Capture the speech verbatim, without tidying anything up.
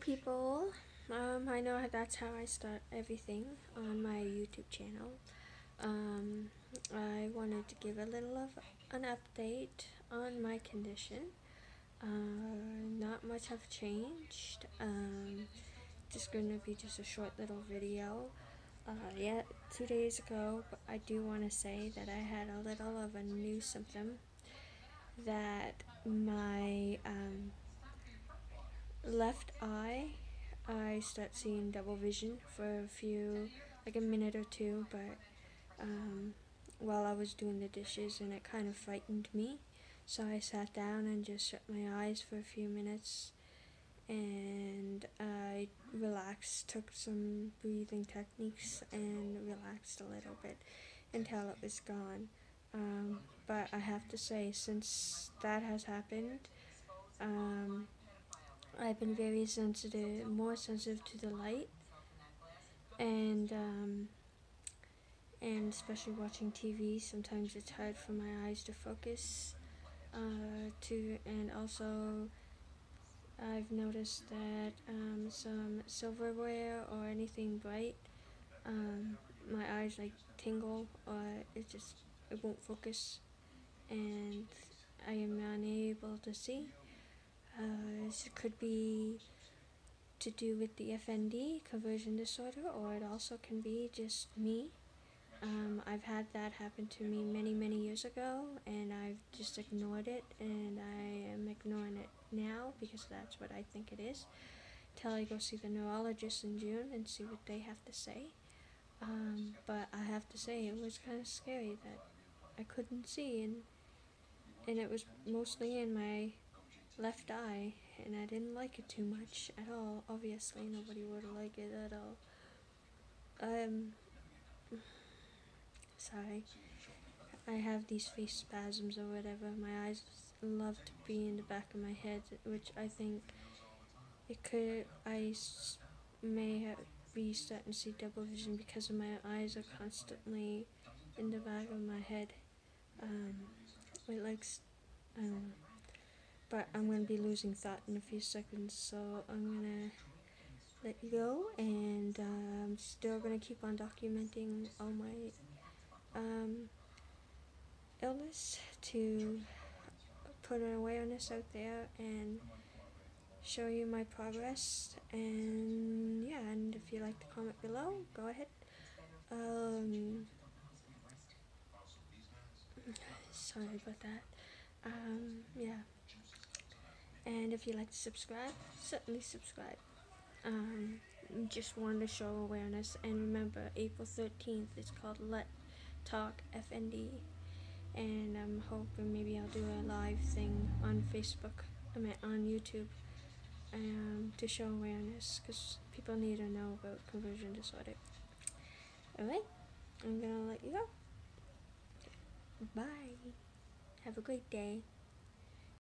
people. Um, I know that's how I start everything on my YouTube channel. Um, I wanted to give a little of an update on my condition. Uh, not much have changed. Um, just going to be just a short little video. Uh, yeah, two days ago, but I do want to say that I had a little of a new symptom that my um, left eye, I start seeing double vision for a few, like a minute or two, but um, while I was doing the dishes, and it kind of frightened me. So I sat down and just shut my eyes for a few minutes, and I relaxed, took some breathing techniques, and relaxed a little bit until it was gone. Um, but I have to say, since that has happened, um, I've been very sensitive, more sensitive to the light, and um, and especially watching T V. Sometimes it's hard for my eyes to focus. Uh, to and also, I've noticed that um, some silverware or anything bright, um, my eyes like tingle, or it just it won't focus, and I am unable to see. Uh, this could be to do with the F N D, conversion disorder, or it also can be just me. Um, I've had that happen to me many, many years ago, and I've just ignored it, and I am ignoring it now because that's what I think it is, till I go see the neurologist in June and see what they have to say. Um, but I have to say, it was kind of scary that I couldn't see, and, and it was mostly in my left eye, and I didn't like it too much at all. Obviously, nobody would like it at all. Um, sorry. I have these face spasms or whatever. My eyes love to be in the back of my head, which I think it could. I s- may have, be starting to see double vision because of my eyes are constantly in the back of my head. Um, it likes. I don't know. But I'm gonna be losing thought in a few seconds, so I'm gonna let you go, and uh, I'm still gonna keep on documenting all my um, illness to put an awareness out there and show you my progress. And yeah, and if you like to comment below, go ahead. Um, sorry about that. Um, yeah, and if you like to subscribe, certainly subscribe. Um, just wanted to show awareness, and remember, April thirteenth is called Let Talk F N D, and I'm hoping maybe I'll do a live thing on Facebook, I mean on YouTube, um, to show awareness, because people need to know about conversion disorder. Alright, I'm gonna let you go. Bye. Have a great day.